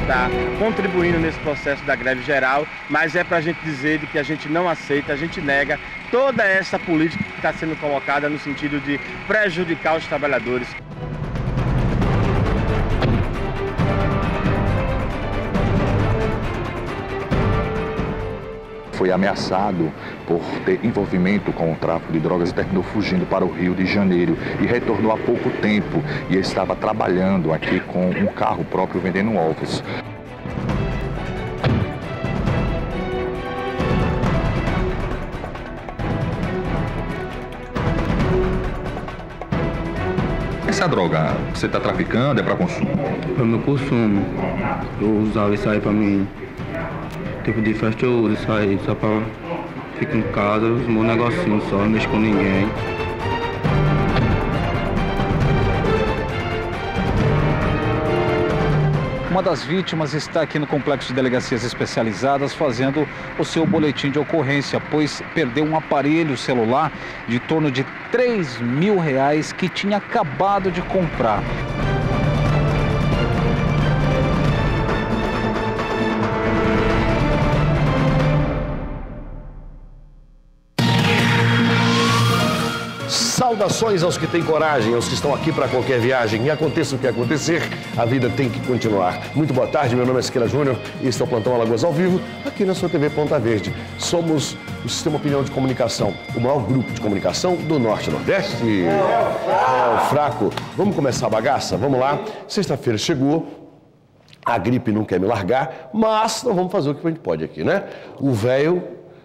está contribuindo nesse processo da greve geral, mas é para a gente dizer de que a gente não aceita, a gente nega toda essa política que está sendo colocada no sentido de prejudicar os trabalhadores. Foi ameaçado por ter envolvimento com o tráfico de drogas e terminou fugindo para o Rio de Janeiro e retornou há pouco tempo e estava trabalhando aqui com um carro próprio vendendo ovos. Essa droga, você está traficando, é para consumo? Para meu consumo. Eu usava isso aí para mim. Tipo de festa eu uso isso aí, só pra ficar em casa, os meus negocinhos só, não mexo com ninguém. Uma das vítimas está aqui no Complexo de Delegacias Especializadas fazendo o seu boletim de ocorrência, pois perdeu um aparelho celular de torno de R$3.000 que tinha acabado de comprar. Saudações aos que têm coragem, aos que estão aqui para qualquer viagem. E aconteça o que acontecer, a vida tem que continuar. Muito boa tarde, meu nome é Siqueira Júnior e este é o Plantão Alagoas ao vivo, aqui na sua TV Ponta Verde. Somos o Sistema Opinião de Comunicação, o maior grupo de comunicação do Norte e Nordeste. É o fraco. Vamos começar a bagaça? Vamos lá. Sexta-feira chegou. A gripe não quer me largar, mas não vamos fazer o que a gente pode aqui, né? O velho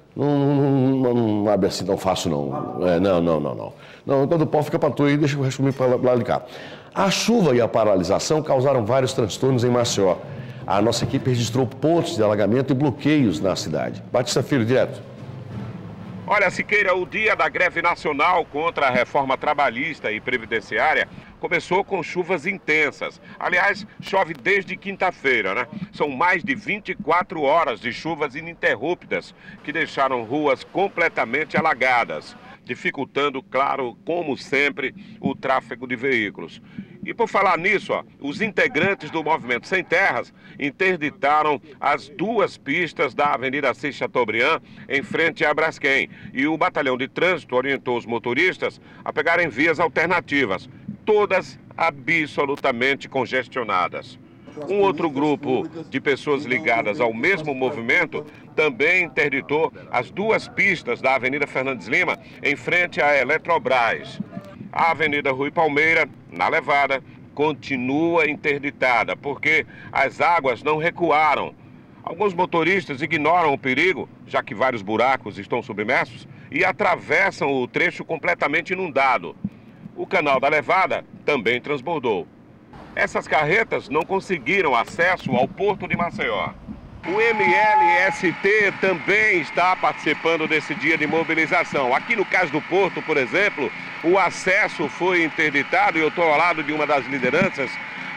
não abre assim tão fácil, não. Não, quando o pau fica para tu aí, deixa o resto comigo para lá de cá. A chuva e a paralisação causaram vários transtornos em Maceió. A nossa equipe registrou pontos de alagamento e bloqueios na cidade. Batista Filho, direto. Olha, Siqueira, o dia da greve nacional contra a reforma trabalhista e previdenciária começou com chuvas intensas. Aliás, chove desde quinta-feira, né? São mais de 24 horas de chuvas ininterruptas que deixaram ruas completamente alagadas, dificultando, claro, como sempre, o tráfego de veículos. E por falar nisso, os integrantes do Movimento Sem Terras interditaram as duas pistas da Avenida Assis Chateaubriand em frente a Braskem. E o Batalhão de Trânsito orientou os motoristas a pegarem vias alternativas, todas absolutamente congestionadas. Um outro grupo de pessoas ligadas ao mesmo movimento também interditou as duas pistas da Avenida Fernandes Lima em frente à Eletrobras. A Avenida Rui Palmeira, na Levada, continua interditada porque as águas não recuaram. Alguns motoristas ignoram o perigo, já que vários buracos estão submersos, e atravessam o trecho completamente inundado. O canal da Levada também transbordou. Essas carretas não conseguiram acesso ao Porto de Maceió. O MLST também está participando desse dia de mobilização. Aqui no caso do Porto, por exemplo, o acesso foi interditado e eu estou ao lado de uma das lideranças.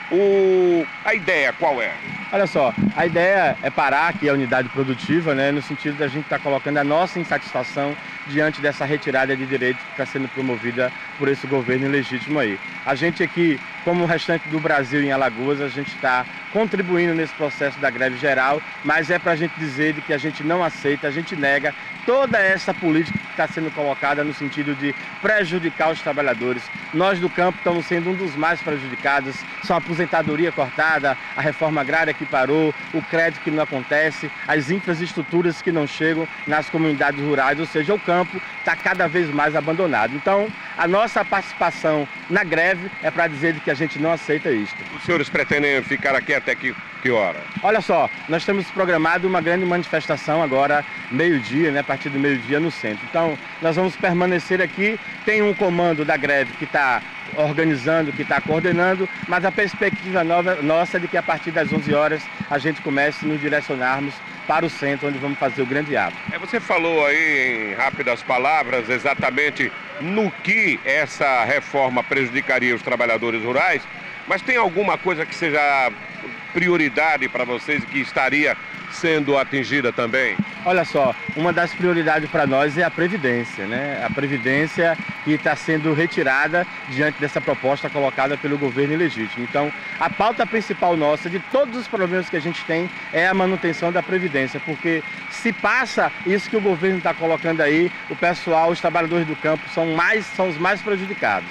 A ideia qual é? Olha só, a ideia é parar aqui a unidade produtiva, né, no sentido da gente estar colocando a nossa insatisfação diante dessa retirada de direitos que está sendo promovida por esse governo ilegítimo aí. A gente aqui, como o restante do Brasil em Alagoas, a gente está contribuindo nesse processo da greve geral, mas é para a gente dizer de que a gente não aceita, a gente nega toda essa política que está sendo colocada no sentido de prejudicar os trabalhadores. Nós do campo estamos sendo um dos mais prejudicados, são a aposentadoria cortada, a reforma agrária que parou, o crédito que não acontece, as infraestruturas que não chegam nas comunidades rurais, ou seja, o campo está cada vez mais abandonado. Então, a nossa participação na greve é para dizer de que a gente não aceita isto. Os senhores pretendem ficar aqui até que hora? Olha só, nós temos programado uma grande manifestação agora, meio-dia, né, a partir do meio-dia no centro. Então, nós vamos permanecer aqui, tem um comando da greve que está organizando, que está coordenando, mas a perspectiva nossa é de que a partir das 11 horas a gente comece a nos direcionarmos para o centro, onde vamos fazer o grande ato. Você falou aí, em rápidas palavras, exatamente no que essa reforma prejudicaria os trabalhadores rurais, mas tem alguma coisa que seja prioridade para vocês que estaria sendo atingida também? Olha só, uma das prioridades para nós é a Previdência, né? A Previdência que está sendo retirada diante dessa proposta colocada pelo governo ilegítimo. Então, a pauta principal nossa, de todos os problemas que a gente tem, é a manutenção da Previdência, porque se passa isso que o governo está colocando aí, o pessoal, os trabalhadores do campo são os mais prejudicados.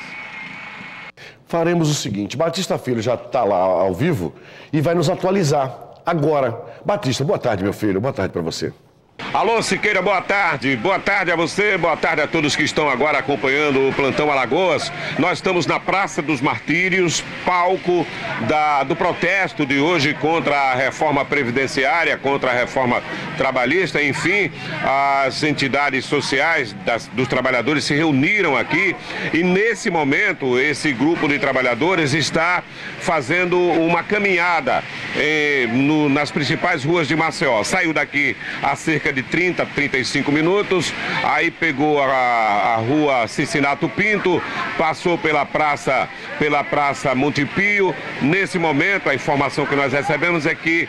Faremos o seguinte, Batista Filho já está lá ao vivo e vai nos atualizar agora. Batista, boa tarde, meu filho, boa tarde para você. Alô, Siqueira, boa tarde a você, boa tarde a todos que estão agora acompanhando o Plantão Alagoas. Nós estamos na Praça dos Martírios, palco do protesto de hoje contra a reforma previdenciária, contra a reforma trabalhista, enfim, as entidades sociais dos trabalhadores se reuniram aqui e nesse momento esse grupo de trabalhadores está fazendo uma caminhada nas principais ruas de Maceió. Saiu daqui a cerca de 30, 35 minutos, aí pegou a rua Cincinato Pinto, passou pela praça Monte Pio. Nesse momento, a informação que nós recebemos é que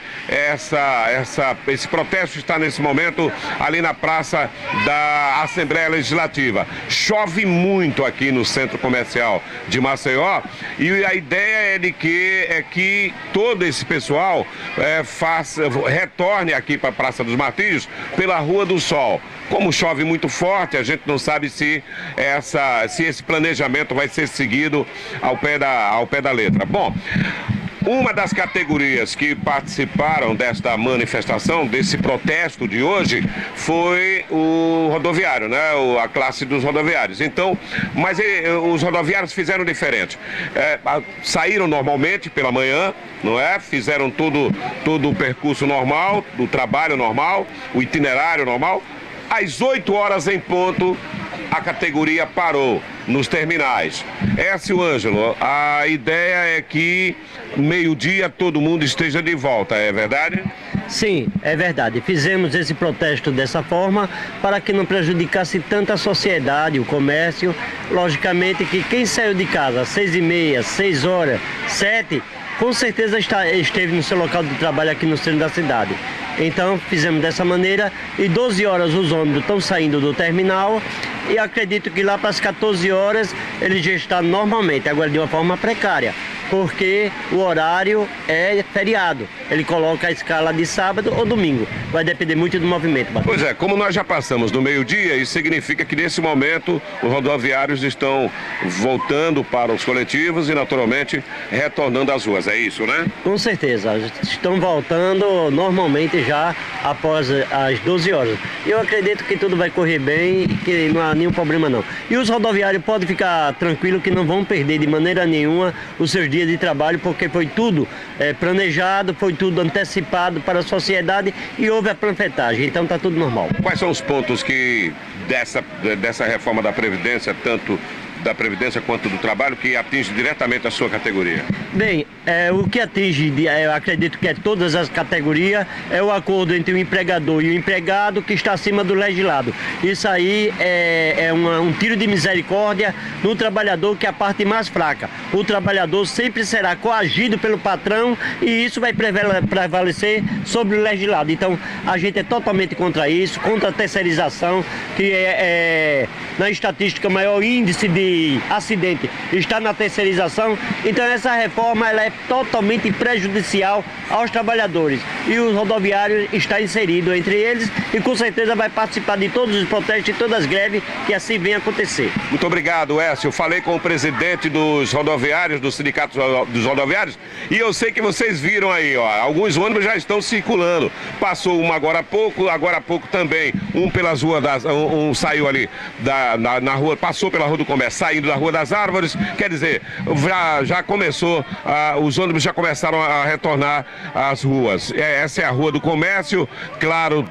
esse protesto está nesse momento ali na praça da Assembleia Legislativa. Chove muito aqui no centro comercial de Maceió e a ideia é que todo esse pessoal retorne aqui para a Praça dos Martírios pela Rua do Sol. Como chove muito forte, a gente não sabe se esse planejamento vai ser seguido ao pé da letra. Bom, uma das categorias que participaram desta manifestação, desse protesto de hoje, foi o rodoviário, né? A classe dos rodoviários. Então, mas os rodoviários fizeram diferente. Saíram normalmente pela manhã, não é? Fizeram todo o percurso normal, do trabalho normal, o itinerário normal. Às 8 horas em ponto, a categoria parou nos terminais. Écio Ângelo, a ideia é que meio-dia todo mundo esteja de volta, é verdade? Sim, é verdade. Fizemos esse protesto dessa forma para que não prejudicasse tanto a sociedade, o comércio. Logicamente que quem saiu de casa às 6h30, 6 horas, 7, com certeza esteve no seu local de trabalho aqui no centro da cidade. Então fizemos dessa maneira e 12 horas os ônibus estão saindo do terminal e acredito que lá para as 14 horas ele já está normalmente, agora de uma forma precária, porque o horário é feriado. Ele coloca a escala de sábado ou domingo. Vai depender muito do movimento. Pois é, como nós já passamos do meio-dia, isso significa que nesse momento os rodoviários estão voltando para os coletivos e naturalmente retornando às ruas, é isso, né? Com certeza, estão voltando normalmente já após as 12 horas. Eu acredito que tudo vai correr bem e que não há nenhum problema não. E os rodoviários podem ficar tranquilos que não vão perder de maneira nenhuma os seus dias de trabalho, porque foi tudo planejado, foi tudo antecipado para a sociedade e houve a panfletagem, então está tudo normal. Quais são os pontos que dessa reforma da Previdência, tanto da Previdência quanto do trabalho, que atinge diretamente a sua categoria? Bem, o que atinge, eu acredito que é todas as categorias, é o acordo entre o empregador e o empregado que está acima do legislado. Isso aí é um tiro de misericórdia no trabalhador, que é a parte mais fraca. O trabalhador sempre será coagido pelo patrão e isso vai prevalecer sobre o legislado. Então, a gente é totalmente contra isso, contra a terceirização, que na estatística, o maior índice de acidente está na terceirização. Então essa reforma ela é totalmente prejudicial aos trabalhadores e os rodoviários está inserido entre eles e com certeza vai participar de todos os protestos e todas as greves que assim vem acontecer. Muito obrigado, Écio. Eu falei com o presidente dos rodoviários, do sindicato dos rodoviários, e eu sei que vocês viram aí, ó, alguns ônibus já estão circulando. Passou um agora há pouco também, um pelas ruas saiu ali na rua, passou pela Rua do Comércio, saindo da Rua das Árvores, quer dizer, já começou, os ônibus já começaram a retornar às ruas. Essa é a Rua do Comércio, claro,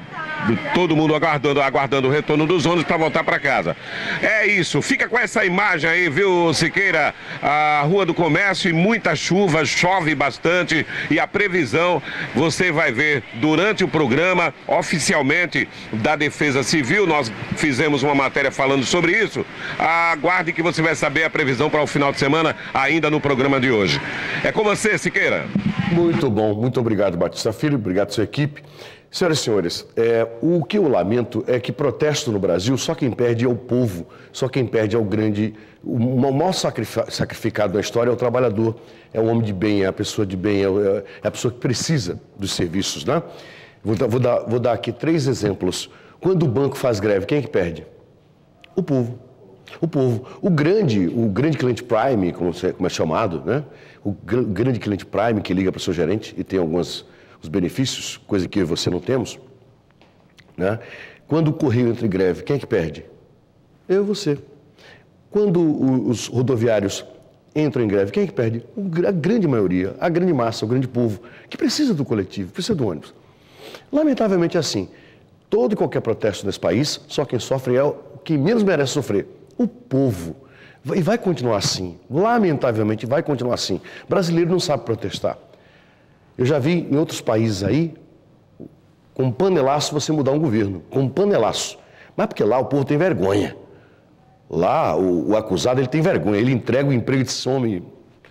todo mundo aguardando o retorno dos ônibus para voltar para casa. É isso, fica com essa imagem aí, viu, Siqueira? A Rua do Comércio e muita chuva, chove bastante e a previsão você vai ver durante o programa, oficialmente, da Defesa Civil. Nós fizemos uma matéria falando sobre isso. Aguarde que você vai saber a previsão para o final de semana, ainda no programa de hoje. É com você, Siqueira. Muito bom, muito obrigado, Batista Filho, obrigado sua equipe. Senhoras e senhores, o que eu lamento é que protesto no Brasil, só quem perde é o povo, só quem perde é o grande, o maior sacrificado da história é o trabalhador, é o homem de bem, é a pessoa de bem, é a pessoa que precisa dos serviços, né? Vou dar aqui 3 exemplos. Quando o banco faz greve, quem é que perde? O povo. O povo. O grande cliente Prime, como é chamado, né? O grande cliente Prime que liga para o seu gerente e tem alguns benefícios, coisa que eu e você não temos, né? Quando o Correio entra em greve, quem é que perde? Eu e você. Quando os rodoviários entram em greve, quem é que perde? A grande maioria, a grande massa, o grande povo, que precisa do coletivo, precisa do ônibus. Lamentavelmente é assim. Todo e qualquer protesto nesse país, só quem sofre é o que menos merece sofrer, o povo. E vai continuar assim. Lamentavelmente vai continuar assim. O brasileiro não sabe protestar. Eu já vi em outros países aí, com um panelaço você mudar um governo, com um panelaço. Mas porque lá o povo tem vergonha. Lá o acusado ele tem vergonha, ele entrega o emprego e some.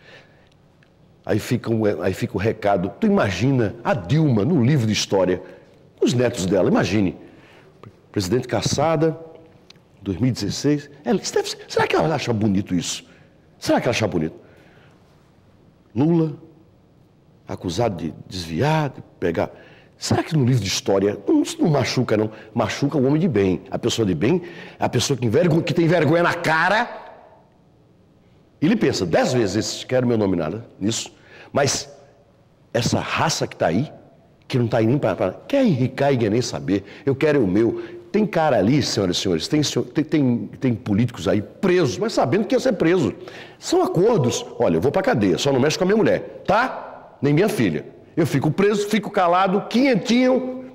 Aí fica o recado. Tu imagina a Dilma no livro de história, os netos dela, imagine. Presidente caçada, 2016. Será que ela acha bonito isso? Será que ela acha bonito? Lula, acusado de desviar, de pegar. Será que no livro de história, isso não machuca, não? Machuca o homem de bem. A pessoa de bem, a pessoa que tem vergonha na cara. Ele pensa 10 vezes, quero meu nome nada nisso. Mas essa raça que está aí, que não está aí nem para... Quer enricar e nem saber. Eu quero o meu. Tem cara ali, senhoras e senhores, tem políticos aí presos, mas sabendo que ia ser preso. São acordos. Olha, eu vou para cadeia, só não mexo com a minha mulher, tá? Nem minha filha. Eu fico preso, fico calado, quinhentinho,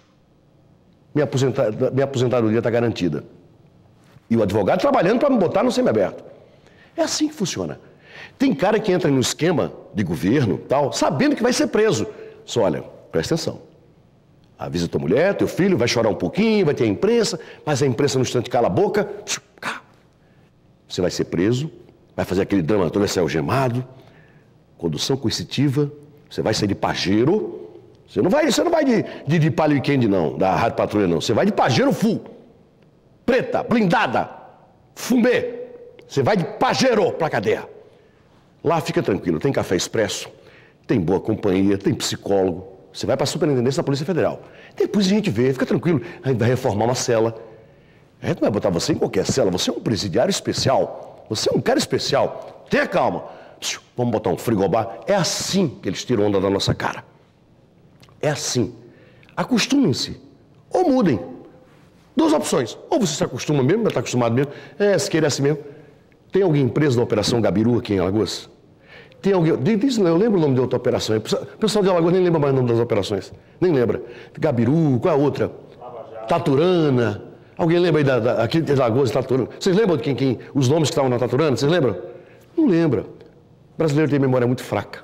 minha aposentadoria está garantida. E o advogado trabalhando para me botar no semiaberto. É assim que funciona. Tem cara que entra no esquema de governo, tal, sabendo que vai ser preso. Só olha, presta atenção. Avisa tua mulher, teu filho, vai chorar um pouquinho, vai ter a imprensa, mas a imprensa no instante cala a boca. Você vai ser preso, vai fazer aquele drama todo, vai ser algemado, condução coercitiva. Você vai sair de Pajero, você não vai de Palio Weekend não, da Rádio Patrulha não, você vai de Pajero full, preta, blindada, fumê, você vai de Pajero pra cadeia. Lá fica tranquilo, tem café expresso, tem boa companhia, tem psicólogo, você vai pra superintendência da Polícia Federal. Depois a gente vê, fica tranquilo, a gente vai reformar uma cela. A gente não vai botar você em qualquer cela, você é um presidiário especial, você é um cara especial, tenha calma. Vamos botar um frigobar. É assim que eles tiram onda da nossa cara. É assim. Acostumem-se. Ou mudem. 2 opções. Ou você se acostuma mesmo, já está acostumado mesmo. Se querer assim mesmo. Tem alguém preso na Operação Gabiru aqui em Alagoas? Tem alguém... Eu lembro o nome de outra operação. O pessoal de Alagoas nem lembra mais o nome das operações. Nem lembra. Gabiru, qual é a outra? Taturana. Alguém lembra aí aqui de Alagoas, Taturana? Vocês lembram de os nomes que estavam na Taturana? Vocês lembram? Não lembra. O brasileiro tem memória muito fraca.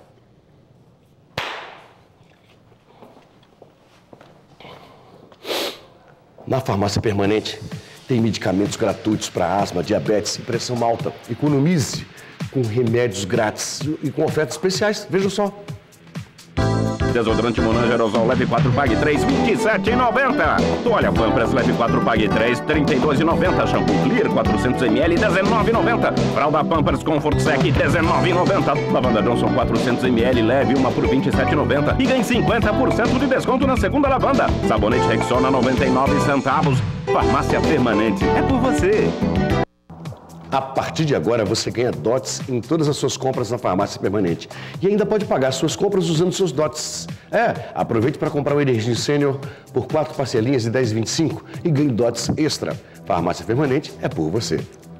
Na farmácia permanente tem medicamentos gratuitos para asma, diabetes e pressão alta. Economize com remédios grátis e com ofertas especiais. Veja só. Desodorante Monange Aerosol Leve 4 Pague 3, R$27,90. Toalha Pampers Leve 4 Pague 3, R$32,90. Shampoo Clear 400ml, R$19,90. Fralda Pampers Comfort Sec, R$19,90. Lavanda Johnson 400ml, leve uma por R$27,90. E ganhe 50% de desconto na segunda lavanda. Sabonete Rexona 99 centavos. Farmácia Permanente, é por você. A partir de agora, você ganha DOTS em todas as suas compras na Farmácia Permanente. E ainda pode pagar suas compras usando seus DOTS. Aproveite para comprar o Energia Sênior por 4 parcelinhas de R$10,25 e ganhe DOTS extra. Farmácia Permanente é por você.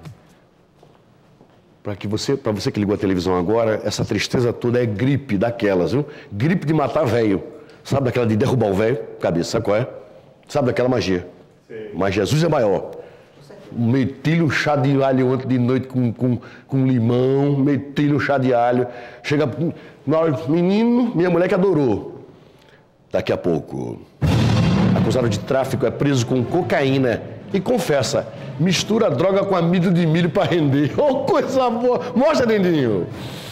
Para você que ligou a televisão agora, essa tristeza toda é gripe daquelas, viu? Gripe de matar velho. Sabe daquela de derrubar o velho? Cabeça, sabe qual é? Sabe daquela magia? Sim. Mas Jesus é maior. Meti-lhe um chá de alho ontem de noite com limão, meti-lhe um chá de alho. Chega na hora, menino, minha mulher que adorou. Daqui a pouco, acusado de tráfico, é preso com cocaína e confessa, mistura droga com amido de milho para render. Oh, coisa boa! Mostra, Dendinho!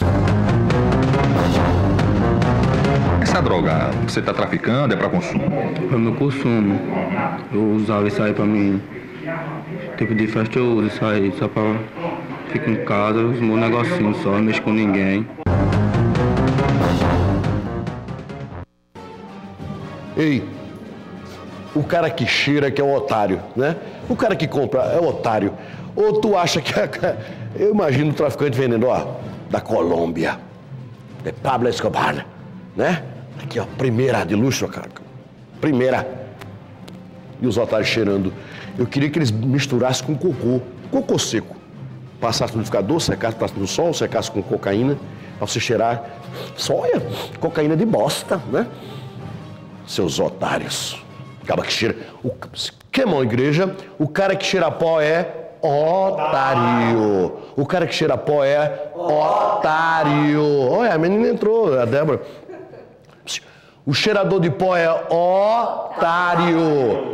Essa droga, você está traficando, é para consumo? Para meu consumo. Eu usava isso aí para mim. Tipo de festa eu uso isso aí, só para ficar em casa, os meus negocinhos só, não mexo com ninguém. Ei, o cara que cheira que é o otário, né? O cara que compra é o otário. Ou tu acha que... Eu imagino o traficante vendendo, ó, da Colômbia, de Pablo Escobar, né? Aqui, ó, primeira de luxo, cara. Primeira. E os otários cheirando. Eu queria que eles misturassem com cocô seco. Passasse no liquidificador, secasse no sol, secasse com cocaína, pra você cheirar. Olha, cocaína de bosta, né? Seus otários. Acaba que cheira. Queimou a igreja, o cara que cheira pó é otário. O cara que cheira pó é otário. Olha, a menina entrou, a Débora. O cheirador de pó é otário.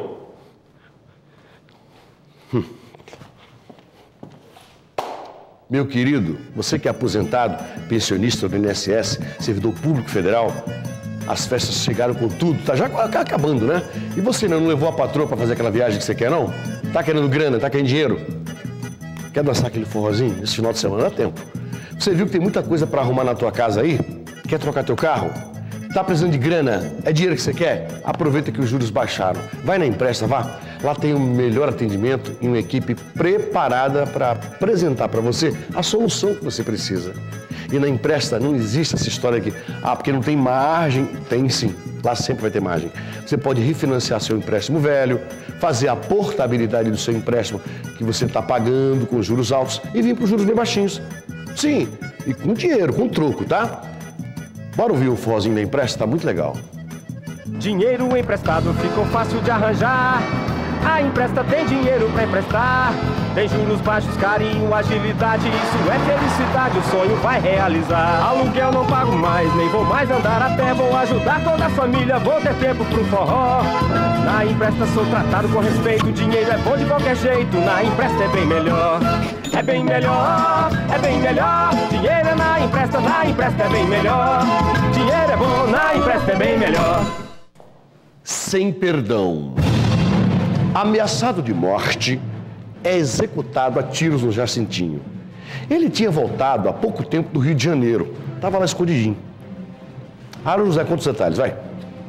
Meu querido, você que é aposentado, pensionista do INSS, servidor público federal, as festas chegaram com tudo, tá já acabando, né? E você não levou a patroa para fazer aquela viagem que você quer, não? Tá querendo grana, tá querendo dinheiro? Quer dançar aquele forrozinho? Esse final de semana dá tempo. Você viu que tem muita coisa para arrumar na tua casa aí? Quer trocar teu carro? Tá precisando de grana? É dinheiro que você quer? Aproveita que os juros baixaram. Vai na Empresta, vá. Lá tem o melhor atendimento e uma equipe preparada para apresentar para você a solução que você precisa. E na Empresta não existe essa história aqui. Porque não tem margem. Tem sim. Lá sempre vai ter margem. Você pode refinanciar seu empréstimo velho, fazer a portabilidade do seu empréstimo que você está pagando com juros altos e vir para os juros bem baixinhos. Sim, e com dinheiro, com troco, tá? Bora ouvir o forrozinho da Empresta, tá muito legal. Dinheiro emprestado ficou fácil de arranjar. A Empresta tem dinheiro pra emprestar. Tem juros baixos, carinho, agilidade. Isso é felicidade, o sonho vai realizar. Aluguel não pago mais, nem vou mais andar a pé. Vou ajudar toda a família, vou ter tempo pro forró. Na Empresta sou tratado com respeito. Dinheiro é bom de qualquer jeito, na Empresta é bem melhor. É bem melhor, é bem melhor. Dinheiro é na Empresta é bem melhor. Dinheiro é bom, na Empresta é bem melhor. Sem perdão. Ameaçado de morte, é executado a tiros no Jacintinho. Ele tinha voltado há pouco tempo do Rio de Janeiro. Estava lá escondidinho. Aaron José, conta os detalhes, vai.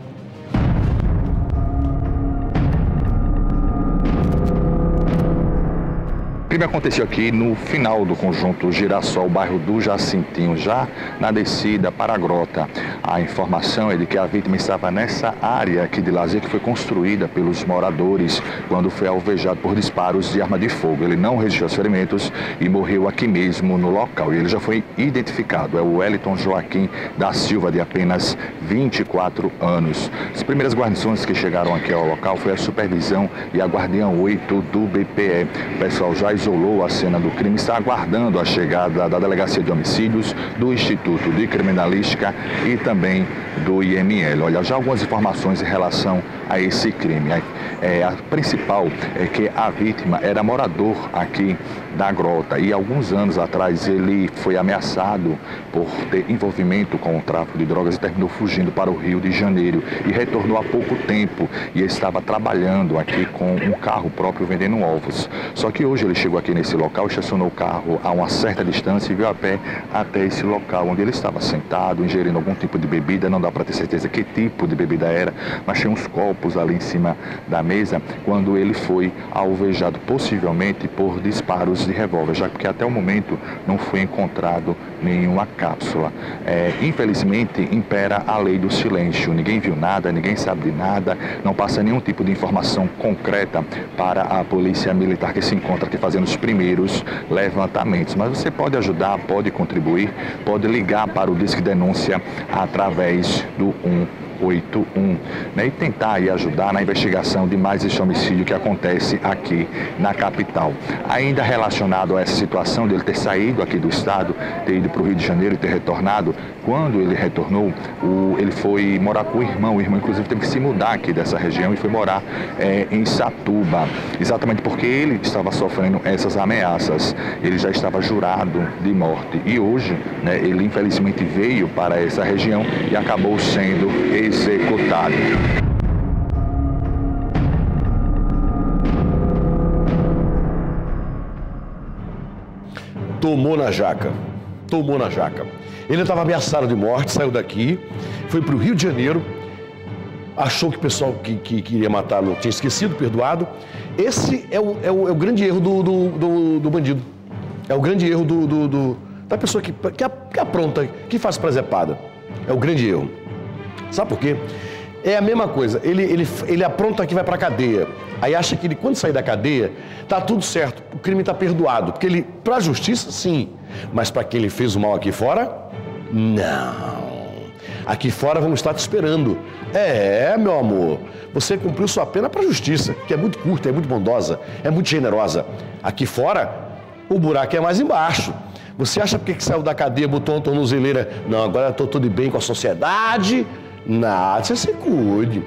O crime aconteceu aqui no final do conjunto Girassol, bairro do Jacintinho, já na descida para a grota. A informação é de que a vítima estava nessa área aqui de lazer que foi construída pelos moradores quando foi alvejado por disparos de arma de fogo. Ele não resistiu aos ferimentos e morreu aqui mesmo no local. E ele já foi identificado, é o Wellington Joaquim da Silva, de apenas 24 anos. As primeiras guarnições que chegaram aqui ao local foi a supervisão e a guardiã 8 do BPE. O pessoal já isolou a cena do crime, está aguardando a chegada da Delegacia de Homicídios, do Instituto de Criminalística e também do IML. Olha, já algumas informações em relação a esse crime. A principal é que a vítima era morador aqui da grota e alguns anos atrás ele foi ameaçado por ter envolvimento com o tráfico de drogas e terminou fugindo para o Rio de Janeiro e retornou há pouco tempo e estava trabalhando aqui com um carro próprio vendendo ovos. Só que hoje ele chegou aqui nesse local, estacionou o carro a uma certa distância e veio a pé até esse local onde ele estava sentado, ingerindo algum tipo de bebida. Não dá para ter certeza que tipo de bebida era, mas tinha uns copos ali em cima da mesa quando ele foi alvejado, possivelmente por disparos de revólver, já que até o momento não foi encontrado nenhuma cápsula. Infelizmente, impera a lei do silêncio. Ninguém viu nada, ninguém sabe de nada, não passa nenhum tipo de informação concreta para a polícia militar que se encontra aqui fazendo os primeiros levantamentos. Mas você pode ajudar, pode contribuir, pode ligar para o Disque Denúncia através do 181, né, e tentar aí ajudar na investigação de mais esse homicídio que acontece aqui na capital. Ainda relacionado a essa situação de ele ter saído aqui do estado, ter ido para o Rio de Janeiro e ter retornado, quando ele retornou, ele foi morar com o irmão inclusive teve que se mudar aqui dessa região e foi morar em Satuba, exatamente porque ele estava sofrendo essas ameaças, ele já estava jurado de morte e hoje, né, ele infelizmente veio para essa região e acabou sendo executado. Tomou na jaca. Ele estava ameaçado de morte, saiu daqui, foi para o Rio de Janeiro, achou que o pessoal que queria matá-lo tinha esquecido, perdoado. Esse é o grande erro do bandido. É o grande erro da pessoa que apronta, que faz presepada. É o grande erro. Sabe por quê? É a mesma coisa, ele apronta que vai pra cadeia, aí acha que quando sair da cadeia, tá tudo certo, o crime tá perdoado, porque ele, pra justiça, sim, mas pra quem ele fez o mal aqui fora, não. Aqui fora vamos estar te esperando. Meu amor, você cumpriu sua pena pra justiça, que é muito curta, é muito bondosa, é muito generosa. Aqui fora, o buraco é mais embaixo. Você acha porque que saiu da cadeia, botou uma tornozeleira, não, agora eu tô tudo bem com a sociedade. Nada, você se cuide.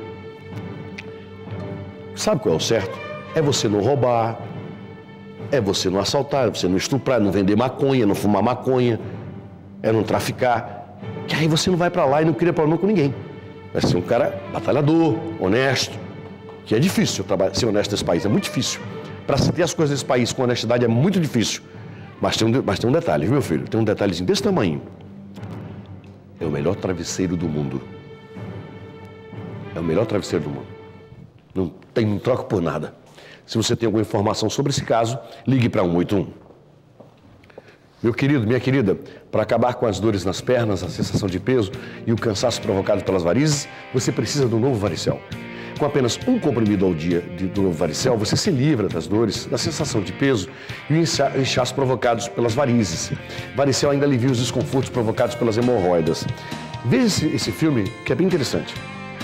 Sabe qual é o certo? É você não roubar, é você não assaltar, é você não estuprar, não vender maconha, não fumar maconha, é não traficar. Que aí você não vai pra lá e não cria problema com ninguém. Vai ser um cara batalhador, honesto, que é difícil ser honesto nesse país, é muito difícil. Para se ter as coisas desse país com honestidade é muito difícil. Mas tem um detalhe, viu, meu filho? Tem um detalhezinho desse tamanho. É o melhor travesseiro do mundo. É o melhor travesseiro do mundo. Não troca por nada. Se você tem alguma informação sobre esse caso, ligue para 181. Meu querido, minha querida, para acabar com as dores nas pernas, a sensação de peso e o cansaço provocado pelas varizes, você precisa do Novo Varicel. Com apenas um comprimido ao dia do Novo Varicel, você se livra das dores, da sensação de peso e inchaço provocados pelas varizes. Varicel ainda alivia os desconfortos provocados pelas hemorroidas. Veja esse filme, que é bem interessante.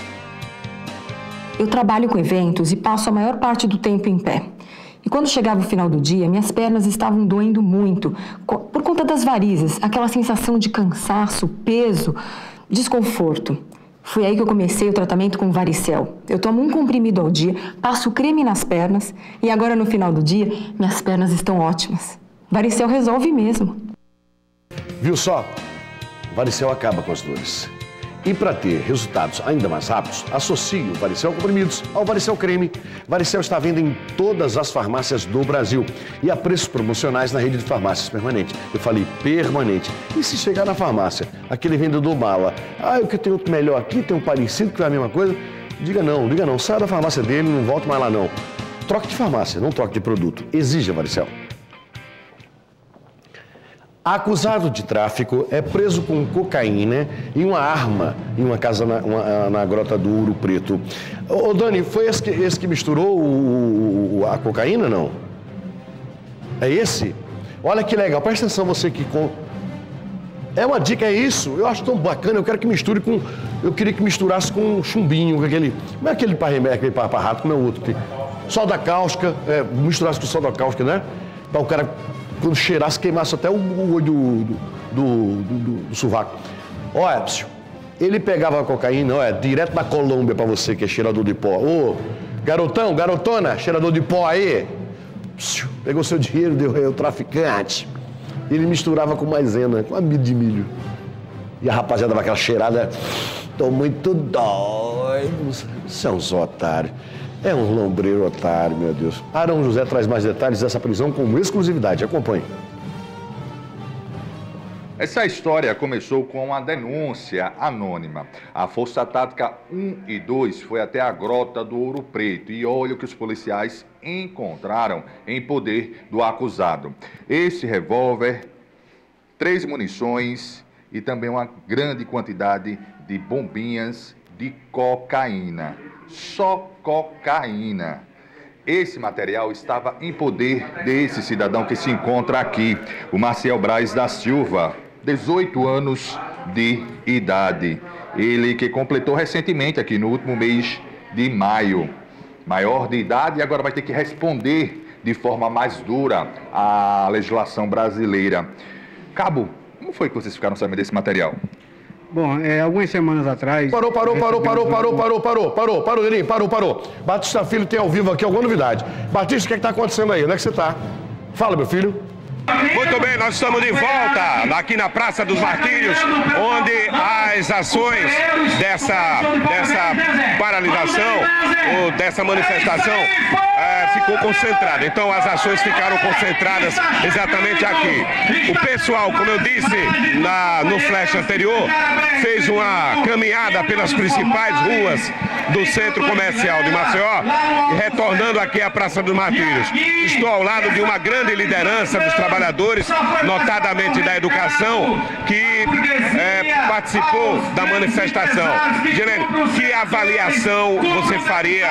Eu trabalho com eventos e passo a maior parte do tempo em pé. E quando chegava o final do dia, minhas pernas estavam doendo muito, por conta das varizes, aquela sensação de cansaço, peso, desconforto. Foi aí que eu comecei o tratamento com Varicel. Eu tomo um comprimido ao dia, passo creme nas pernas e agora no final do dia, minhas pernas estão ótimas. Varicel resolve mesmo. Viu só? Varicel acaba com as dores. E para ter resultados ainda mais rápidos, associe o Varicel Comprimidos ao Varicel Creme. Varicel está à venda em todas as farmácias do Brasil e a preços promocionais na rede de farmácias permanente. Eu falei permanente. E se chegar na farmácia, aquele vendedor mala, eu que tenho outro melhor aqui, tem um parecido que é a mesma coisa, diga não, saia da farmácia dele, não volte mais lá não. Troque de farmácia, não troque de produto. Exija Varicel. Acusado de tráfico é preso com cocaína e uma arma em uma casa na Grota do Ouro Preto. Ô Dani, foi esse que misturou a cocaína, não? É esse? Olha que legal, presta atenção você que... É uma dica, é isso? Eu acho tão bacana, eu quero que misture com... Eu queria que misturasse com chumbinho, com aquele... Não é aquele para rato, como é o outro. Soda cáustica, misturasse com soda cáustica, né? Para o cara... Quando cheirasse, queimasse até o olho do sovaco. Olha, ele pegava a cocaína, direto na Colômbia pra você que é cheirador de pó. Ô, garotão, garotona, cheirador de pó aí. Pegou seu dinheiro, deu ao traficante. Ele misturava com maisena, com amido de milho. E a rapaziada dava aquela cheirada. Tô muito doido. Você é uns otários. É um lombreiro otário, meu Deus. Arão José traz mais detalhes dessa prisão com exclusividade. Acompanhe. Essa história começou com uma denúncia anônima. A Força Tática 1 e 2 foi até a Grota do Ouro Preto e olha o que os policiais encontraram em poder do acusado. Esse revólver, 3 munições e também uma grande quantidade de bombinhas de cocaína. Só cocaína. Esse material estava em poder desse cidadão que se encontra aqui, o Marciel Braz da Silva, 18 anos de idade. Ele que completou recentemente aqui no último mês de maio. Maior de idade e agora vai ter que responder de forma mais dura à legislação brasileira. Cabo, como foi que vocês ficaram sabendo desse material? Bom, algumas semanas atrás... Parou, Neninho, parou. Batista Filho tem ao vivo aqui alguma novidade. Batista, o que está acontecendo aí? Onde é que você está? Fala, meu filho. Muito bem, nós estamos de volta aqui na Praça dos Martírios, onde as ações dessa paralisação ou dessa manifestação ficou concentrada. Então as ações ficaram concentradas exatamente aqui. O pessoal, como eu disse no flash anterior, fez uma caminhada pelas principais ruas do centro comercial de Maceió, retornando aqui à Praça dos Martírios. Estou ao lado de uma grande liderança dos trabalhadores, notadamente da educação, que participou da manifestação. Gerene, que avaliação você faria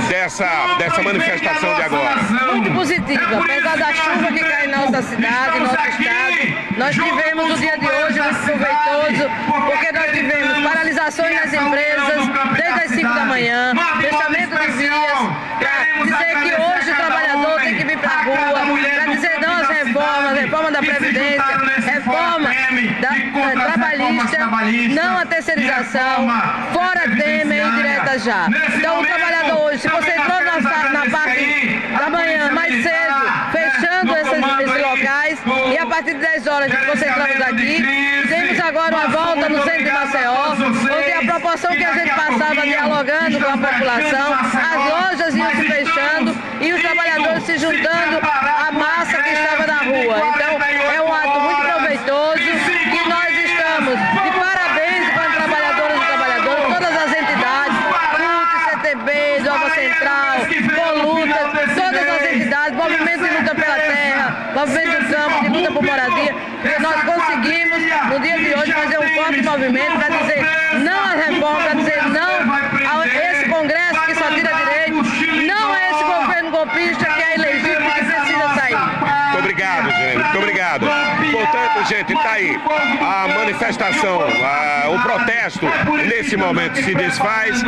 dessa manifestação de agora? Muito positiva, apesar da chuva que cai na nossa cidade, no nosso estado, nós tivemos o dia de hoje muito proveitoso, porque nós tivemos paralisações nas empresas desde as 5 da manhã, fechamento de vias, para dizer que hoje o trabalhador tem que vir para a rua, para dizer não às reformas, reforma da Previdência, reforma trabalhista, não a terceirização, fora Temer e direta já. Então o trabalhador hoje, se você entrou na parte da manhã mais cedo, fechando esses locais, e a partir de 10 horas nós concentramos aqui, temos agora uma volta no centro de Maceió, onde a proporção que a gente passava dialogando com a população, as lojas iam se fechando e os trabalhadores se juntando à massa que estava na rua. Então é um ato muito proveitoso e nós estamos de parabéns para os trabalhadores e trabalhadoras, todas as entidades, CUT, CTB, Nova Central, Colutas, todas as entidades, movimento de luta pela terra, movimento do campo, de luta por moradia. Nós conseguimos, no dia de hoje, fazer um forte movimento para dizer não às reformas, para dizer não a esse Congresso que só tira direito, não a esse governo golpista que é ilegítimo e que precisa sair. Muito obrigado, gente. Muito obrigado. Portanto, gente, está aí. A manifestação, o protesto, nesse momento se desfaz.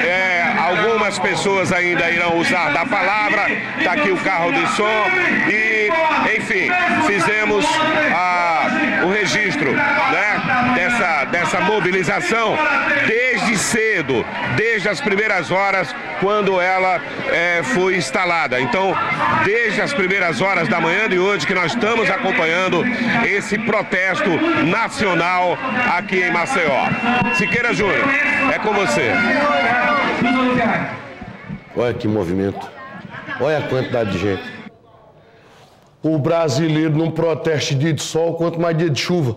Algumas pessoas ainda irão usar da palavra. Está aqui o carro de som. E, enfim, fizemos o registro, né, dessa mobilização desde cedo, desde as primeiras horas, quando ela foi instalada. Então, desde as primeiras horas da manhã de hoje que nós estamos acompanhando esse protesto nacional aqui em Maceió. Siqueira Júnior, é com você. Olha que movimento. Olha a quantidade de gente. O brasileiro não protesta dia de sol, quanto mais dia de chuva.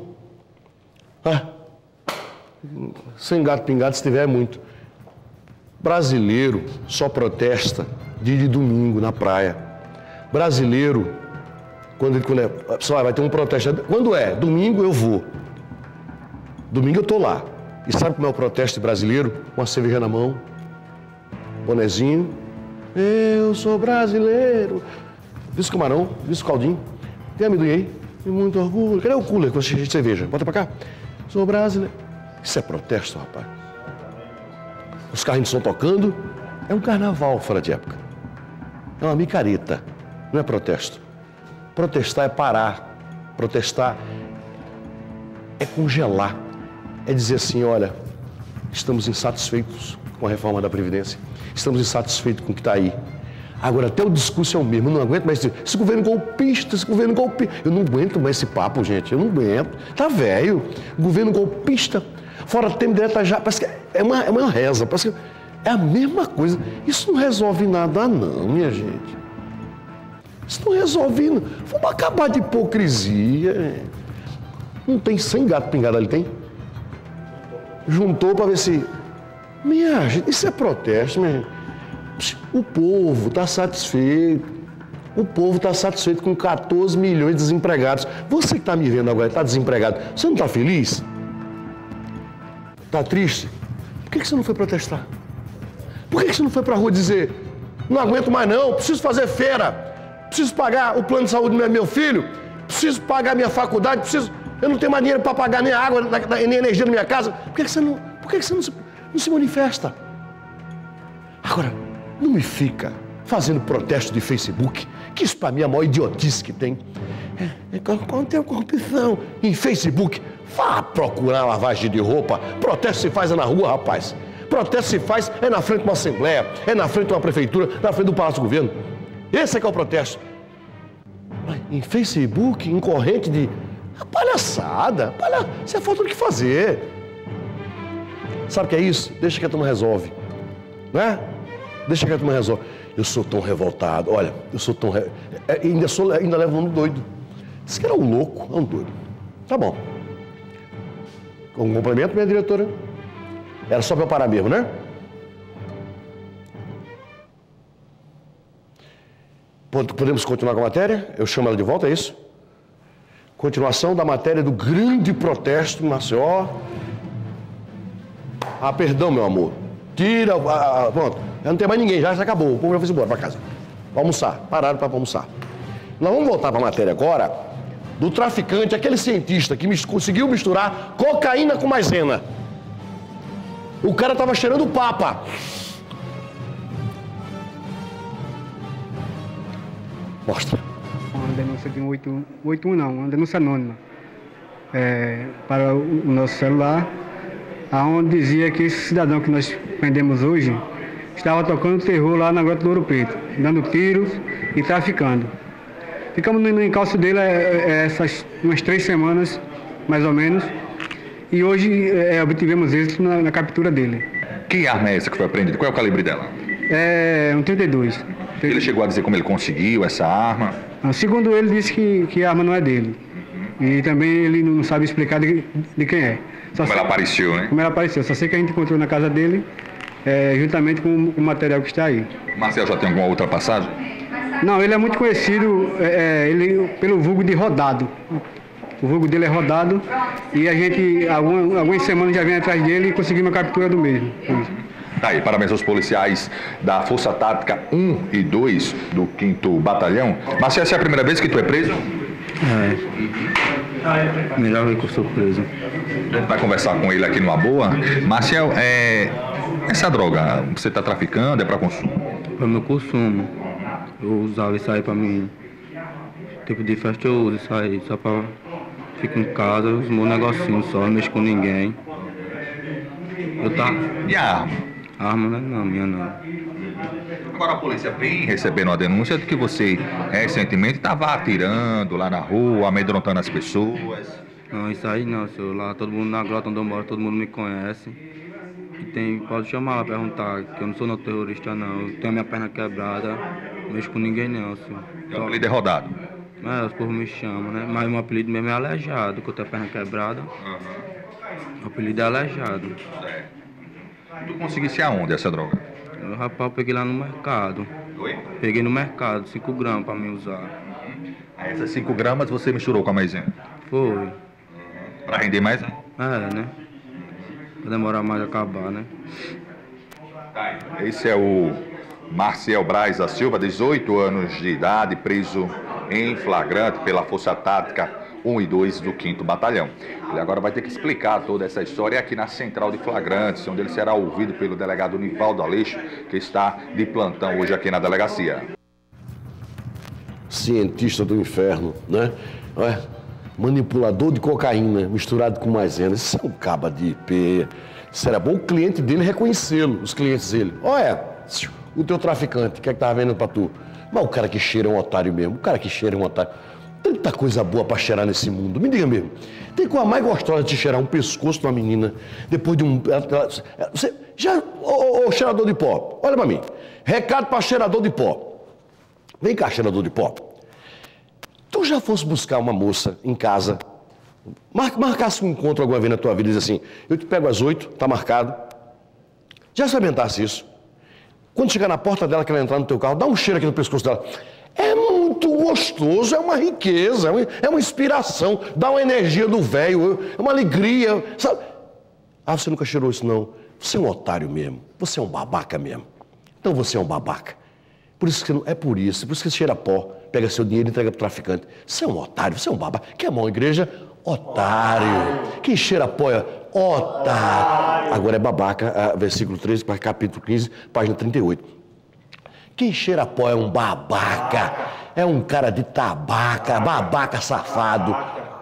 Sem gato pingado, se tiver, é muito. Brasileiro só protesta dia de domingo na praia. Brasileiro, quando vai ter um protesto. Quando é? Domingo eu vou. Domingo eu tô lá. E sabe como é o protesto brasileiro? Uma cerveja na mão, bonezinho. Eu sou brasileiro. Viu o camarão? Viu o caldinho? Tem amendoim aí? Tem muito orgulho. Cadê o cooler com cheio de cerveja? Bota pra cá. Sou brasileiro. Isso é protesto, rapaz. Os carrinhos estão tocando. É um carnaval fora de época. É uma micareta. Não é protesto. Protestar é parar. Protestar é congelar. É dizer assim, olha, estamos insatisfeitos com a reforma da Previdência. Estamos insatisfeitos com o que está aí. Agora, até o discurso é o mesmo. Eu não aguento mais esse governo golpista, esse governo golpista. Eu não aguento mais esse papo, gente. Eu não aguento. Tá velho. Governo golpista. Fora Temer, direta já. Parece que é uma reza. Parece que é a mesma coisa. Isso não resolve nada, não, minha gente. Isso não resolve. Não. Vamos acabar de hipocrisia. Não tem 100 gato pingado ali, tem? Juntou para ver se... Minha gente, isso é protesto, minha gente. O povo está satisfeito. O povo está satisfeito com 14 milhões de desempregados. Você que está me vendo agora, está desempregado, você não está feliz? Está triste? Por que você não foi protestar? Por que você não foi para a rua dizer não aguento mais não, preciso fazer feira, preciso pagar o plano de saúde do meu filho, preciso pagar minha faculdade, eu não tenho mais dinheiro para pagar nem a água, nem a energia da minha casa. Por que você não Por que você não se manifesta? Agora, não me fica fazendo protesto de Facebook, que isso para mim é a maior idiotice que tem. Quando tem corrupção em Facebook, vá procurar lavagem de roupa. Protesto se faz na rua, rapaz. Protesto se faz na frente de uma assembleia, na frente de uma prefeitura, na frente do Palácio do Governo. Esse é que é o protesto. Mas em Facebook, em corrente de... palhaçada. Isso é falta do que fazer. Sabe o que é isso? Deixa que a turma resolve. Né? Deixa que a turma resolve. Eu sou tão revoltado, olha, eu sou tão... Ainda levo o nome doido. Diz que era um louco, é um doido. Tá bom. Com um complemento, minha diretora. Era só para eu parar mesmo, né? Podemos continuar com a matéria? Eu chamo ela de volta, é isso? Continuação da matéria do grande protesto em Maceió. Ah, perdão, meu amor. Tira, pronto. Já não tem mais ninguém, já acabou. O povo já foi embora para casa. Para almoçar. Pararam para almoçar. Nós vamos voltar para a matéria agora do traficante, aquele cientista que conseguiu misturar cocaína com maisena. O cara estava cheirando papa. Mostra. Uma denúncia de 181 não, uma denúncia anônima para o nosso celular, aonde dizia que esse cidadão que nós prendemos hoje estava tocando terror lá na Grota do Ouro Preto, dando tiros e traficando. Ficamos no encalço dele essas umas 3 semanas, mais ou menos, e hoje obtivemos êxito na captura dele. Que arma é essa que foi apreendida? Qual é o calibre dela? É um 32. Ele chegou a dizer como ele conseguiu essa arma? Segundo ele, disse que a arma não é dele. E também ele não sabe explicar de quem é. Como ela apareceu, né? Como ela apareceu. Só sei que a gente encontrou na casa dele, juntamente com o material que está aí. Marcel já tem alguma outra passagem? Não, ele é muito conhecido pelo vulgo de Rodado. O vulgo dele é Rodado e a gente, algumas semanas já vem atrás dele e conseguimos a captura do mesmo. Tá aí, parabéns aos policiais da Força Tática 1 e 2 do 5º Batalhão. Marcel, essa é a primeira vez que tu é preso? Melhor vez que eu sou preso. A gente vai conversar com ele aqui numa boa. Marcel, essa droga, você está traficando, é para consumo? Para meu consumo. Eu usava isso aí para mim. Tipo de festa eu uso isso aí, só para ficar em casa, os meus negocinhos só, não mexo com ninguém. E a arma? A arma não é não, minha não. Agora a polícia vem recebendo uma denúncia de que você recentemente estava atirando lá na rua, amedrontando as pessoas. Não, isso aí não, senhor. Lá todo mundo na grota onde eu moro, todo mundo me conhece. E pode chamar lá, perguntar, que eu não sou não terrorista não. Eu tenho a minha perna quebrada, não mexo com ninguém não, senhor. O apelido é Rodado? Os povos me chamam, né? Mas o meu apelido mesmo é Aleijado, que eu tenho a perna quebrada. O apelido é Aleijado. Tu conseguisse aonde essa droga? Rapaz, eu peguei lá no mercado. Oi? Peguei no mercado, 5 gramas pra mim usar. Essas 5 gramas você misturou com a maisena? Foi. Pra render mais? Né? Pra demorar mais a acabar, né? Esse é o Marcel Braz da Silva, 18 anos de idade, preso em flagrante pela Força Tática 1 e 2 do 5º Batalhão. Ele agora vai ter que explicar toda essa história aqui na Central de Flagrantes, onde ele será ouvido pelo delegado Nivaldo Aleixo, que está de plantão hoje aqui na delegacia. Cientista do inferno, né? Manipulador de cocaína misturado com maisena. Isso é um caba de IP. Será bom o cliente dele reconhecê-lo, os clientes dele. Olha, o teu traficante, o que é que tava vendo pra tu? Mas o cara que cheira é um otário mesmo, o cara que cheira é um otário. Tanta coisa boa pra cheirar nesse mundo, me diga mesmo. Tem coisa mais gostosa de cheirar um pescoço de uma menina, depois de um... Você já... Ô, cheirador de pó, olha pra mim. Recado pra cheirador de pó. Vem cá, cheirador de pó. Tu já fosse buscar uma moça em casa, marcasse um encontro alguma vez na tua vida e diz assim, eu te pego às 8, tá marcado. Já experimentasse isso? Quando chegar na porta dela, que ela entrar no teu carro, dá um cheiro aqui no pescoço dela. É muito gostoso, é uma riqueza, é uma inspiração, dá uma energia do velho, é uma alegria, sabe? Ah, você nunca cheirou isso não? Você é um otário mesmo, você é um babaca mesmo. Então você é um babaca. Por isso que por isso que você cheira pó, pega seu dinheiro e entrega pro traficante. Você é um otário, você é um babaca. Quer mão, igreja? Otário. Quem cheira pó é Otário. Agora é babaca, versículo 13, capítulo 15, página 38. Quem cheira pó é um babaca. É um cara de tabaca, babaca safado.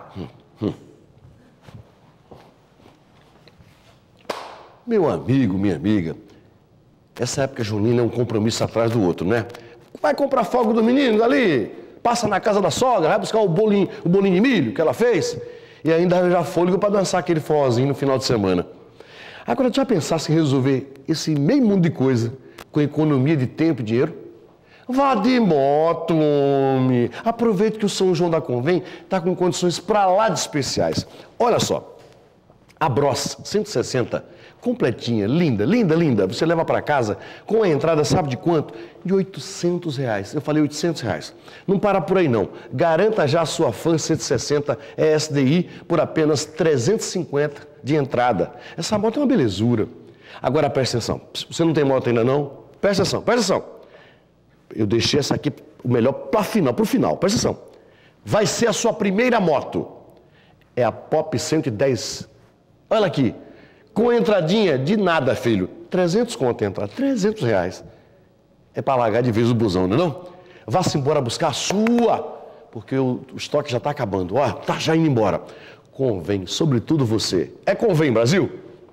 Meu amigo, minha amiga, essa época junina é um compromisso atrás do outro, né? Vai comprar fogo do menino ali, passa na casa da sogra, vai buscar o bolinho de milho que ela fez e ainda arranjar fôlego para dançar aquele forrozinho no final de semana. Agora, já pensasse em resolver esse meio mundo de coisa com economia de tempo e dinheiro? Vá de moto, homem. Aproveite que o São João da Convém está com condições para lá de especiais. Olha só, a Bros 160, completinha, linda, linda, linda. Você leva para casa com a entrada, sabe de quanto? De R$800. Eu falei R$800. Não para por aí não. Garanta já a sua Fan 160 ESDI por apenas R$350 de entrada. Essa moto é uma belezura. Agora presta atenção. Você não tem moto ainda não? Presta atenção, presta atenção. Eu deixei essa aqui o melhor para o final. Presta atenção. Vai ser a sua primeira moto. É a Pop 110. Olha aqui. Com entradinha de nada, filho. 300 conto a entrada. R$300. É para largar de vez o busão, não é não? Vá-se embora buscar a sua. Porque o estoque já está acabando. Ó, tá já indo embora. Convém, sobretudo você. É Convém, Brasil?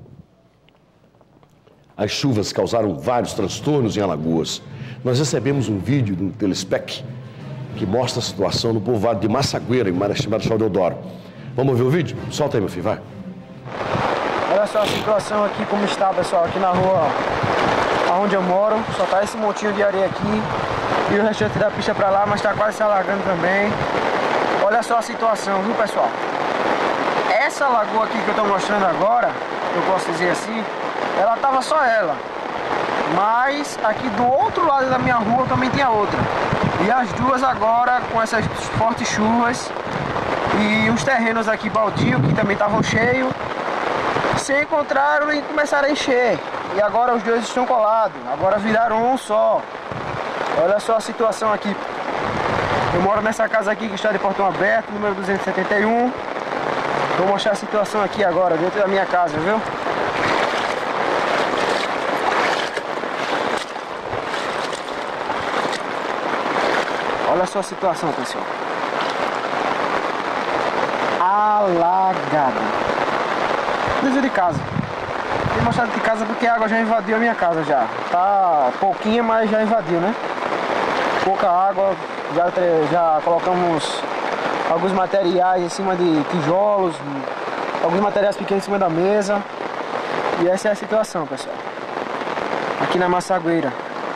As chuvas causaram vários transtornos em Alagoas. Nós recebemos um vídeo do Telespec que mostra a situação no povoado de Massagueira, em Marechal Deodoro. Vamos ver o vídeo? Solta aí, meu filho, vai. Olha só a situação aqui, como está, pessoal, aqui na rua onde eu moro. Só tá esse montinho de areia aqui e o restante da pista pra lá, mas tá quase se alagando também. Olha só a situação, viu, pessoal? Essa lagoa aqui que eu tô mostrando agora, eu posso dizer assim, ela tava só ela. Mas aqui do outro lado da minha rua também tinha outra. E as duas agora, com essas fortes chuvas e os terrenos aqui baldio, que também estavam cheios, se encontraram e começaram a encher. E agora os dois estão colados. Agora viraram um só. Olha só a situação aqui. Eu moro nessa casa aqui que está de portão aberto, número 271. Vou mostrar a situação aqui agora, dentro da minha casa, viu? Olha só a situação, pessoal. Alagado. Dentro de casa. Tenho mostrado de casa porque a água já invadiu a minha casa já. Tá pouquinha, mas já invadiu, né? Pouca água. Já colocamos alguns materiais em cima de tijolos, alguns materiais pequenos em cima da mesa. E essa é a situação, pessoal. Aqui na Massagueira.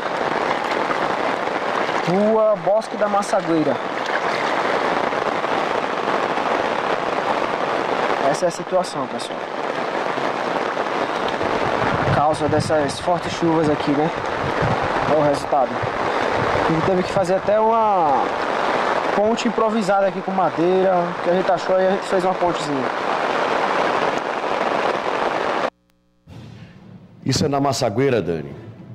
Rua Bosque da Massagueira. Essa é a situação, pessoal. Por causa dessas fortes chuvas aqui, né? Olha o resultado. A gente teve que fazer até uma ponte improvisada aqui com madeira, que a gente achou e a gente fez uma pontezinha. Isso é na Massagueira, Dani.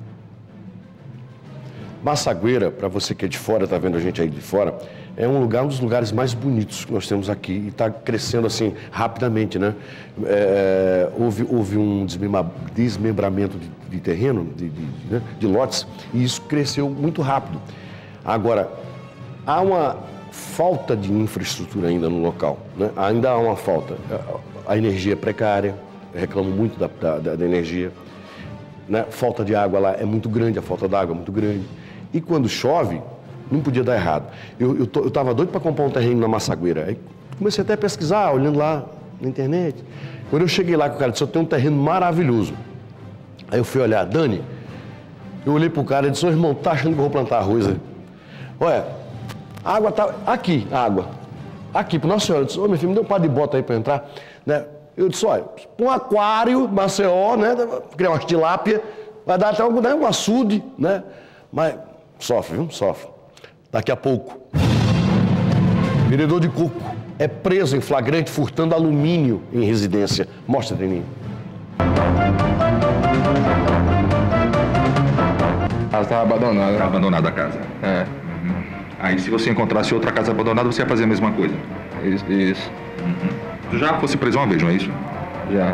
Massagueira, para você que é de fora, tá vendo a gente aí de fora, é um dos lugares mais bonitos que nós temos aqui e está crescendo assim rapidamente, né? Houve um desmembramento de terreno, de lotes, e isso cresceu muito rápido. Agora, há uma falta de infraestrutura ainda no local, né? Ainda há uma falta. A energia é precária, eu reclamo muito da energia, né? Falta de água lá é muito grande, a falta d'água é muito grande. E quando chove, não podia dar errado. Eu estava doido para comprar um terreno na Massagueira. Aí comecei até a pesquisar, olhando lá na internet. Quando eu cheguei lá, o cara disse, eu tenho um terreno maravilhoso. Aí eu fui olhar, Dani, eu olhei pro cara e disse, ô irmão, tá achando que eu vou plantar arroz? Aí? Olha, a água tá aqui, a água. Aqui, pro Nossa Senhora. Eu disse, ô meu filho, me deu um par de bota aí para entrar. Né? Eu disse, olha, um aquário, Maceió, né? Criar umas tilápia, vai dar até um açude, né? Mas sofre, viu? Sofre. Daqui a pouco, vendedor de coco é preso em flagrante furtando alumínio em residência. Mostra, Deninho. A casa estava abandonada. Estava abandonada a casa. É. Uhum. Aí se você encontrasse outra casa abandonada, você ia fazer a mesma coisa. Isso. Uhum. Tu já fosse preso uma vez, não é isso? Já.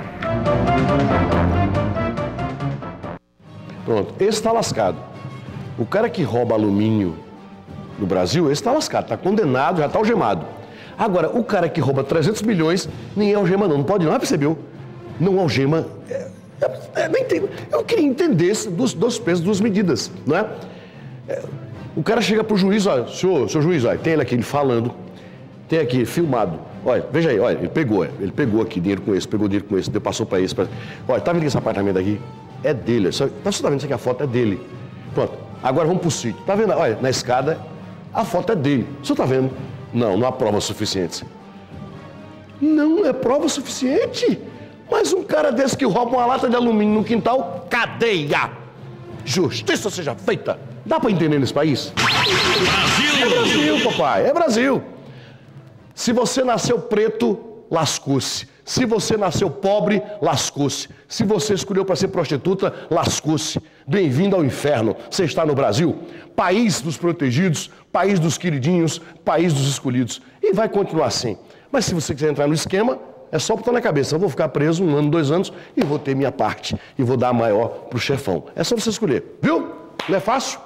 Pronto, esse está lascado. O cara que rouba alumínio no Brasil, esse está lascado, está condenado, já está algemado. Agora, o cara que rouba 300 milhões, nem algema não pode não, percebeu? Não algema, eu queria entender dos pesos, duas medidas, não é? O cara chega pro juiz, olha, senhor juiz, olha, tem ele aqui, ele falando, tem aqui, filmado, olha, veja aí, olha, ele pegou aqui dinheiro com esse, pegou dinheiro com esse, passou para esse, olha, tá vendo que esse apartamento aqui é dele, você tá vendo isso aqui, a foto é dele, pronto, agora vamos pro sítio, tá vendo, olha, na escada, a foto é dele, o senhor tá vendo? Não há prova suficiente. Não é prova suficiente? Mas um cara desse que rouba uma lata de alumínio no quintal, cadeia! Justiça seja feita! Dá para entender nesse país? Brasil! É Brasil, papai, é Brasil! Se você nasceu preto, lascou-se. Se você nasceu pobre, lascou-se. Se você escolheu para ser prostituta, lascou-se. Bem-vindo ao inferno. Você está no Brasil, país dos protegidos, país dos queridinhos, país dos escolhidos. E vai continuar assim. Mas se você quiser entrar no esquema, é só botar na cabeça. Eu vou ficar preso 1 ano, 2 anos e vou ter minha parte. E vou dar a maior pro chefão. É só você escolher. Viu? Não é fácil?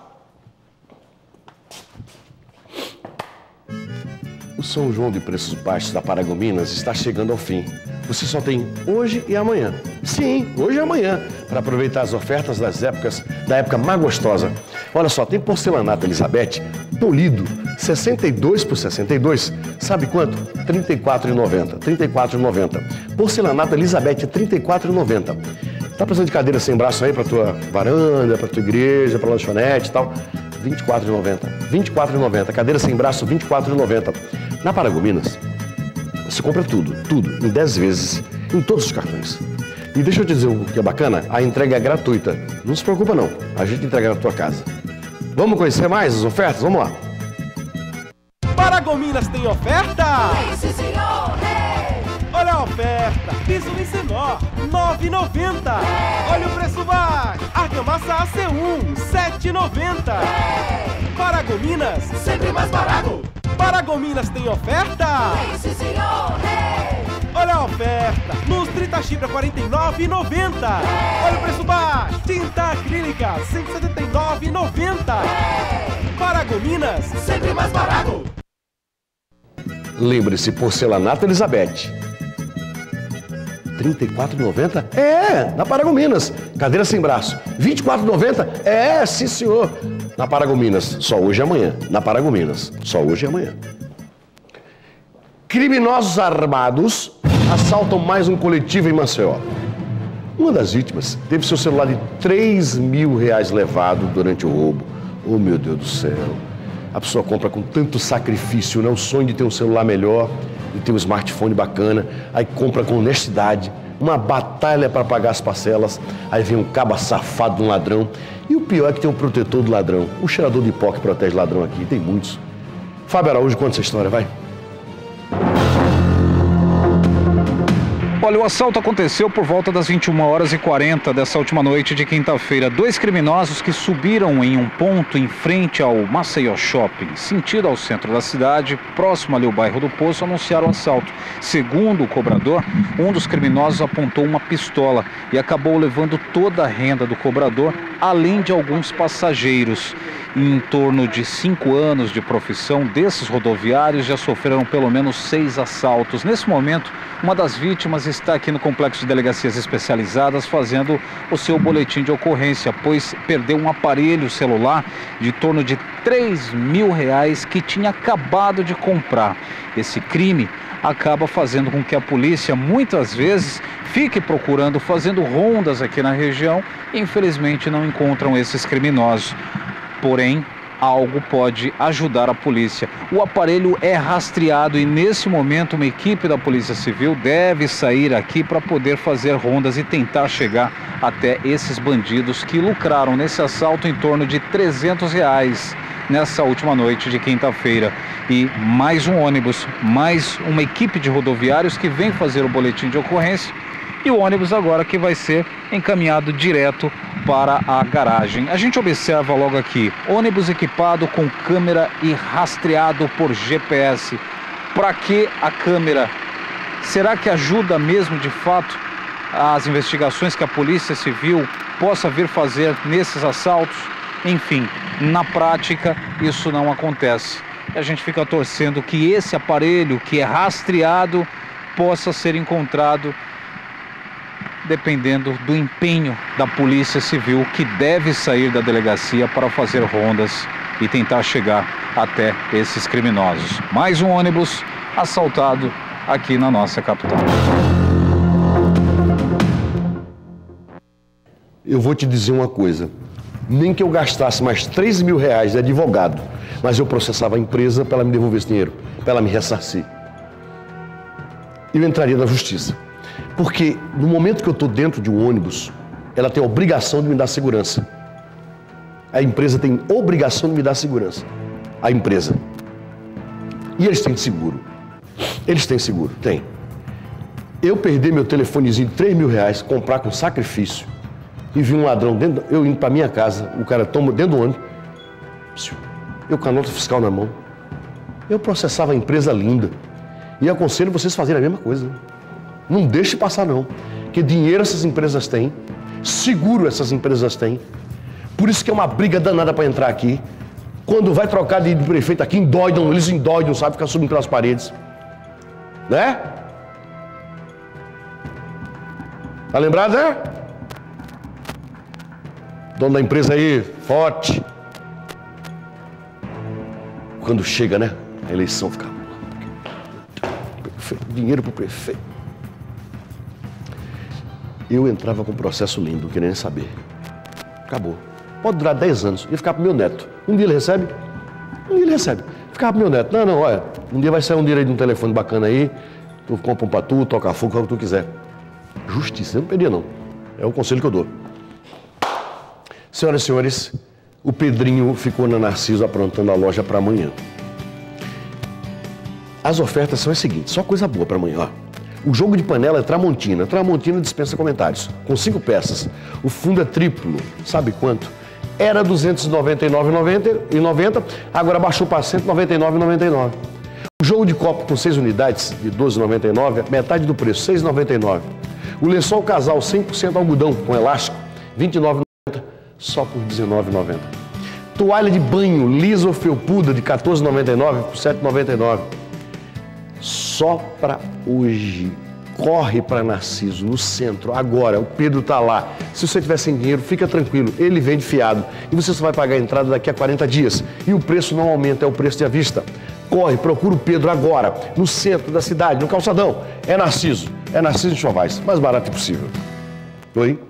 O São João de Preços Baixos da Paragominas está chegando ao fim. Você só tem hoje e amanhã. Sim, hoje e amanhã, para aproveitar as ofertas da época mais gostosa. Olha só, tem porcelanato Elizabeth polido, 62 por 62. Sabe quanto? R$ 34,90. R$ 34,90. Porcelanato Elizabeth, R$ 34,90. Tá precisando de cadeira sem braço aí para tua varanda, para tua igreja, para lanchonete e tal? R$ 24,90. R$ 24,90. Cadeira sem braço, R$ 24,90. Na Paragominas, você compra tudo, em 10 vezes, em todos os cartões. E deixa eu te dizer o que é bacana, a entrega é gratuita. Não se preocupa não, a gente entrega na tua casa. Vamos conhecer mais as ofertas? Vamos lá. Paragominas tem oferta? Sim, senhor! Olha a oferta, piso Licenó, R$ 9,90. Olha o preço baixo, argamassa AC1, R$ 7,90. Paragominas, sempre mais barato. Paragominas tem oferta? Sim, senhor! Olha a oferta, luz 30 chibra, R$ 49,90. Olha o preço baixo, tinta acrílica, R$ 179,90. Paragominas, sempre mais barato. Lembre-se, porcelanato Elizabeth. R$ 34,90? É, na Paragominas. Cadeira sem braço. R$ 24,90? É, sim senhor. Na Paragominas, só hoje e amanhã. Na Paragominas, só hoje e amanhã. Criminosos armados assaltam mais um coletivo em Maceió. Uma das vítimas teve seu celular de R$ 3.000 levado durante o roubo. Oh, meu Deus do céu. A pessoa compra com tanto sacrifício, né? O sonho de ter um celular melhor, de ter um smartphone bacana, aí compra com honestidade, uma batalha para pagar as parcelas, aí vem um caba safado de um ladrão. E o pior é que tem um protetor do ladrão, um cheirador de pó que protege ladrão aqui, tem muitos. Fábio Araújo, conta essa história, vai. Olha, o assalto aconteceu por volta das 21h40 dessa última noite de quinta-feira. 2 criminosos que subiram em um ponto em frente ao Maceió Shopping, sentido ao centro da cidade, próximo ali ao bairro do Poço, anunciaram o assalto. Segundo o cobrador, um dos criminosos apontou uma pistola e acabou levando toda a renda do cobrador, além de alguns passageiros. Em torno de 5 anos de profissão desses rodoviários já sofreram pelo menos 6 assaltos. Nesse momento, uma das vítimas está aqui no complexo de delegacias especializadas fazendo o seu boletim de ocorrência, pois perdeu um aparelho celular de torno de R$ 3.000 que tinha acabado de comprar. Esse crime acaba fazendo com que a polícia muitas vezes fique procurando, fazendo rondas aqui na região e infelizmente não encontram esses criminosos. Porém, algo pode ajudar a polícia. O aparelho é rastreado e nesse momento uma equipe da Polícia Civil deve sair aqui para poder fazer rondas e tentar chegar até esses bandidos que lucraram nesse assalto em torno de R$ 300 nessa última noite de quinta-feira. E mais um ônibus, mais uma equipe de rodoviários que vem fazer o boletim de ocorrência. E o ônibus agora que vai ser encaminhado direto para a garagem. A gente observa logo aqui, ônibus equipado com câmera e rastreado por GPS. Para que a câmera? Será que ajuda mesmo de fato as investigações que a Polícia Civil possa vir fazer nesses assaltos. Enfim, na prática isso não acontece. A gente fica torcendo que esse aparelho que é rastreado possa ser encontrado, dependendo do empenho da Polícia Civil, que deve sair da delegacia para fazer rondas e tentar chegar até esses criminosos. Mais um ônibus assaltado aqui na nossa capital. Eu vou te dizer uma coisa, nem que eu gastasse mais 3 mil reais de advogado, mas eu processava a empresa para ela me devolver esse dinheiro, para ela me ressarcir. Eu entraria na justiça. Porque no momento que eu estou dentro de um ônibus, ela tem a obrigação de me dar segurança. A empresa tem obrigação de me dar segurança. A empresa. E eles têm seguro. Eles têm seguro? Tem. Eu perder meu telefonezinho de 3 mil reais, comprar com sacrifício, e vi um ladrão dentro, eu indo para minha casa, o cara toma dentro do ônibus, eu com a nota fiscal na mão, eu processava a empresa linda. E aconselho vocês a fazerem a mesma coisa. Não deixe passar não, porque dinheiro essas empresas têm, seguro essas empresas têm. Por isso que é uma briga danada para entrar aqui. Quando vai trocar de prefeito aqui, endoidam, eles endoidam, sabe, ficar subindo pelas paredes. Né? Tá lembrado, né? Dono da empresa aí, forte. Quando chega, né? A eleição fica... Dinheiro pro prefeito. Eu entrava com um processo lindo, não queria nem saber. Acabou. Pode durar 10 anos. Ia ficar pro meu neto. Um dia ele recebe, um dia ele recebe. Ficava pro meu neto. Não, olha, um dia vai sair um dinheiro aí de um telefone bacana aí, tu compra um pra tu, toca fogo, o que tu quiser. Justiça, eu não perdia não. É o conselho que eu dou. Senhoras e senhores, o Pedrinho ficou na Narciso aprontando a loja para amanhã. As ofertas são as seguintes, só coisa boa para amanhã, ó. O jogo de panela é Tramontina. Tramontina dispensa comentários. Com 5 peças. O fundo é triplo. Sabe quanto? Era R$ 299,90, agora baixou para R$ 199,99. O jogo de copo com 6 unidades de R$ 12,99, metade do preço, R$ 6,99. O lençol casal 100% algodão com elástico, R$ 29,90, só por R$ 19,90. Toalha de banho lisa ou felpuda de R$ 14,99 por R$ 7,99. Só para hoje. Corre para Narciso, no centro, agora. O Pedro está lá. Se você tiver sem dinheiro, fica tranquilo. Ele vende fiado. E você só vai pagar a entrada daqui a 40 dias. E o preço não aumenta, é o preço de à vista. Corre, procura o Pedro agora, no centro da cidade, no calçadão. É Narciso. É Narciso de Chovais. Mais barato possível. Oi?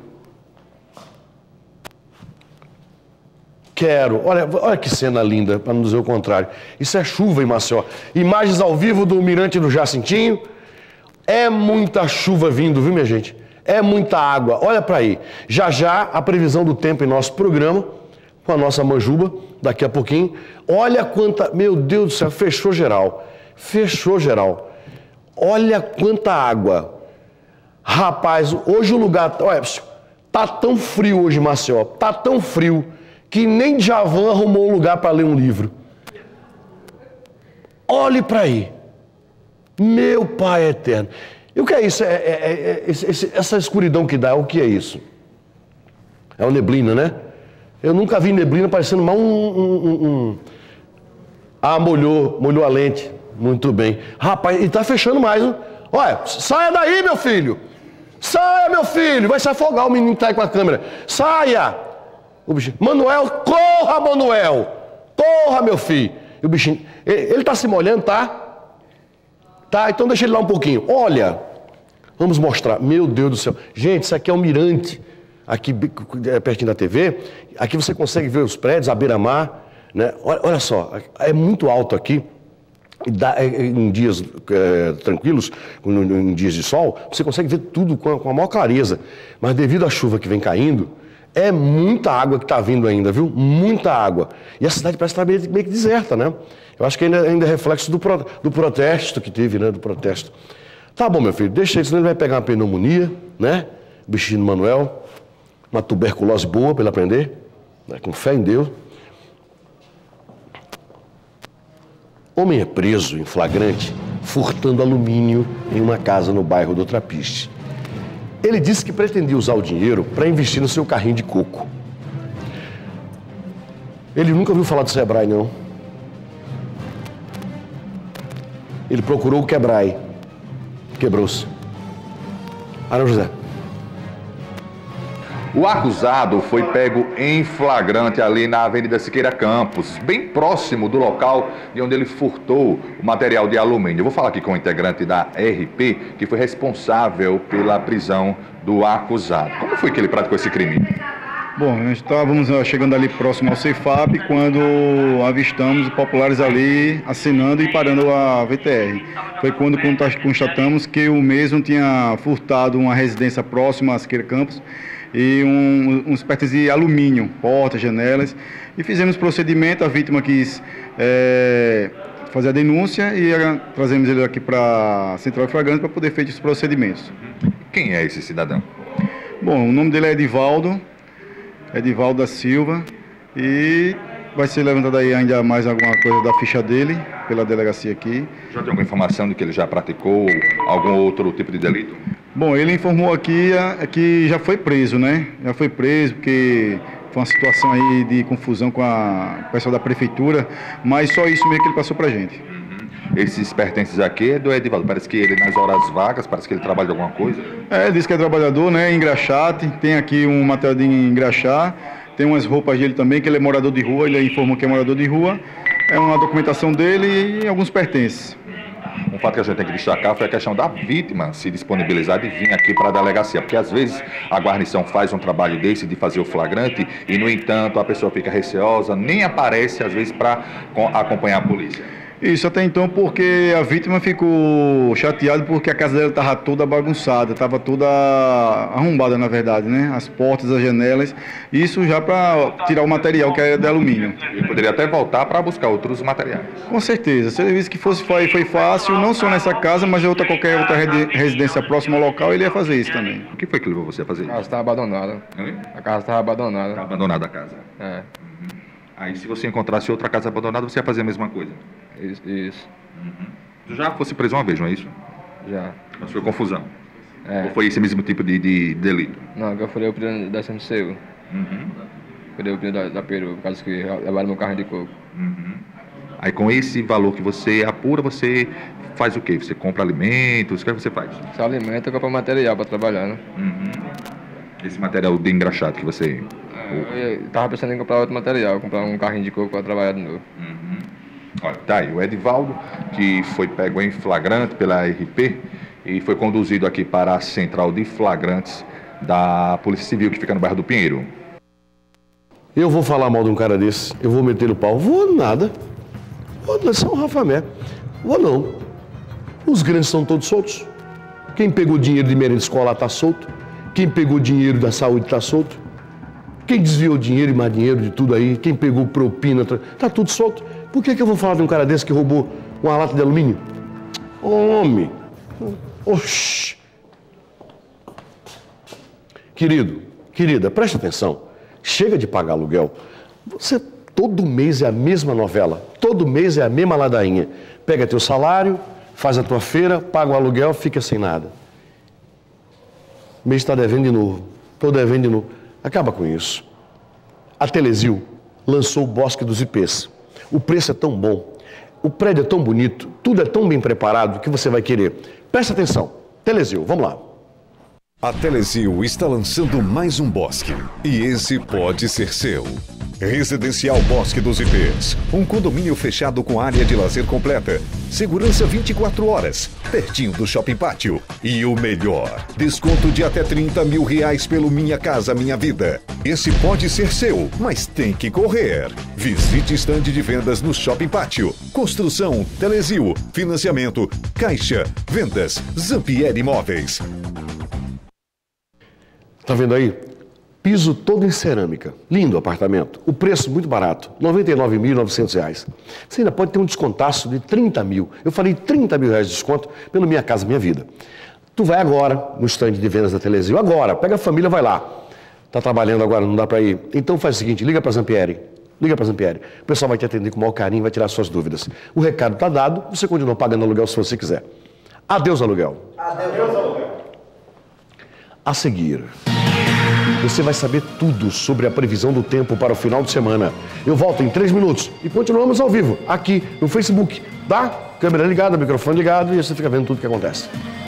Quero. Olha que cena linda, para não dizer o contrário. Isso é chuva em Maceió. Imagens ao vivo do Mirante do Jacintinho. É muita chuva vindo, viu, minha gente? É muita água. Olha para aí. Já já a previsão do tempo em nosso programa, com a nossa manjuba, daqui a pouquinho. Olha quanta... Meu Deus do céu, fechou geral. Fechou geral. Olha quanta água. Rapaz, hoje o lugar... Olha, tá tão frio hoje em Maceió. Tá tão frio que nem Djavan arrumou um lugar para ler um livro. Olhe para aí. Meu Pai eterno. E o que é isso? Essa escuridão que dá, o que é isso? É uma neblina, né? Eu nunca vi neblina parecendo mais Ah, molhou a lente. Muito bem. Rapaz, e tá fechando mais, hein? Olha, saia daí, meu filho. Saia, meu filho. Vai se afogar o menino que tá aí com a câmera. Saia. O bichinho. Manuel, corra, Manuel. Corra, meu filho. E o bichinho, ele tá se molhando, tá? Tá, então deixa ele lá um pouquinho. Olha, vamos mostrar. Meu Deus do céu. Gente, isso aqui é o Mirante, aqui pertinho da TV. Aqui você consegue ver os prédios, a beira-mar, né? Olha só, é muito alto aqui. Em dias tranquilos, em dias de sol, você consegue ver tudo com a maior clareza. Mas devido à chuva que vem caindo, é muita água que está vindo ainda, viu? Muita água. E a cidade parece estar meio que deserta, né? Eu acho que ainda é reflexo do protesto que teve, né? Do protesto. Tá bom, meu filho, deixa ele, senão ele vai pegar uma pneumonia, né? O bichinho do Manuel, uma tuberculose boa para ele aprender, né? Com fé em Deus. Homem é preso em flagrante, furtando alumínio em uma casa no bairro do Trapiche. Ele disse que pretendia usar o dinheiro para investir no seu carrinho de coco. Ele nunca ouviu falar do Sebrae, não. Ele procurou o Quebrai. Quebrou-se. Arão José. O acusado foi pego em flagrante ali na Avenida Siqueira Campos, bem próximo do local de onde ele furtou o material de alumínio. Eu vou falar aqui com o integrante da RP, que foi responsável pela prisão do acusado. Como foi que ele praticou esse crime? Bom, nós estávamos chegando ali próximo ao Ceifap quando avistamos populares ali assinando e parando a VTR. Foi quando constatamos que o mesmo tinha furtado uma residência próxima a Siqueira Campos e uns pertences de alumínio, portas, janelas, e fizemos procedimento. A vítima quis fazer a denúncia e trazemos ele aqui para a Central de Flagrante para poder feito os procedimentos. Quem é esse cidadão? Bom, o nome dele é Edivaldo da Silva, e vai ser levantado aí ainda mais alguma coisa da ficha dele pela delegacia aqui. Já tem alguma informação de que ele já praticou algum outro tipo de delito? Bom, ele informou aqui que já foi preso, né? Já foi preso porque foi uma situação aí de confusão com o pessoal da prefeitura, mas só isso mesmo que ele passou pra gente. Esses pertences aqui é do Edivaldo, parece que ele nas horas vagas, parece que ele trabalha de alguma coisa? Ele disse que é trabalhador, né, engraxate, tem aqui um material de engraxar, tem umas roupas dele também, que ele é morador de rua, ele informou que é morador de rua, é uma documentação dele e alguns pertences. Um fato que a gente tem que destacar foi a questão da vítima se disponibilizar de vir aqui para a delegacia, porque às vezes a guarnição faz um trabalho desse de fazer o flagrante e, no entanto, a pessoa fica receosa, nem aparece às vezes para acompanhar a polícia. Isso, até então, porque a vítima ficou chateada porque a casa dela estava toda bagunçada, estava toda arrombada, na verdade, né? As portas, as janelas, isso já para tirar o material que é de alumínio. Ele poderia até voltar para buscar outros materiais. Com certeza, se ele visse que foi fácil, não só nessa casa, mas qualquer outra residência próxima ao local, ele ia fazer isso também. O que foi que levou você a fazer isso? A casa estava abandonada. Oi? A casa estava abandonada. Está abandonada a casa? É. Aí, se você encontrasse outra casa abandonada, você ia fazer a mesma coisa? Isso. Tu já fosse preso uma vez, não é isso? Já. Mas foi confusão? É. Ou foi esse mesmo tipo de delito? Não, eu furei o pneu da SMCU. Furei o pneu da Peru, por causa que levaram meu carro de coco. Aí, com esse valor que você apura, você faz o quê? Você compra alimentos? O que você faz? Se alimenta, eu compro material para trabalhar, né? Esse material de engraxado que você... Eu estava pensando em comprar outro material, comprar um carrinho de coco para trabalhar de novo. Olha, tá aí o Edivaldo, que foi pego em flagrante pela RP e foi conduzido aqui para a Central de Flagrantes da Polícia Civil, que fica no bairro do Pinheiro. Eu vou falar mal de um cara desse, eu vou meter o pau. Vou nada. Vou só um Rafamé. Vou não. Os grandes estão todos soltos. Quem pegou dinheiro de merenda escolar está solto. Quem pegou dinheiro da saúde está solto. Quem desviou dinheiro e mais dinheiro de tudo aí, quem pegou propina, tá tudo solto. Por que eu vou falar de um cara desse que roubou uma lata de alumínio? Homem! Oxi! Querida, preste atenção. Chega de pagar aluguel. Você, todo mês é a mesma novela. Todo mês é a mesma ladainha. Pega teu salário, faz a tua feira, paga o aluguel, fica sem nada. O mês está devendo de novo. Estou devendo de novo. Acaba com isso. A Telezil lançou o Bosque dos IPs. O preço é tão bom, o prédio é tão bonito, tudo é tão bem preparado que você vai querer. Presta atenção. Telezil, vamos lá. A Telezil está lançando mais um Bosque. E esse pode ser seu. Residencial Bosque dos IPs. Um condomínio fechado com área de lazer completa. Segurança 24 horas. Pertinho do Shopping Pátio. E o melhor, desconto de até R$30 mil pelo Minha Casa Minha Vida. Esse pode ser seu, mas tem que correr. Visite estande de vendas no Shopping Pátio. Construção, Telezil. Financiamento, Caixa. Vendas, Zampier Imóveis. Tá vendo aí? Piso todo em cerâmica. Lindo apartamento. O preço muito barato. R$ 99.900. Você ainda pode ter um descontaço de R$30 mil. Eu falei R$30 mil de desconto pelo Minha Casa Minha Vida. Tu vai agora no estande de vendas da Telezil. Agora. Pega a família, vai lá. Tá trabalhando agora, não dá para ir. Então faz o seguinte, liga para Zampieri. Liga para Zampieri. O pessoal vai te atender com o maior carinho, vai tirar suas dúvidas. O recado tá dado, você continua pagando aluguel se você quiser. Adeus, aluguel. Adeus, aluguel. A seguir, você vai saber tudo sobre a previsão do tempo para o final de semana. Eu volto em 3 minutos e continuamos ao vivo, aqui no Facebook, tá? Câmera ligada, microfone ligado e você fica vendo tudo que acontece.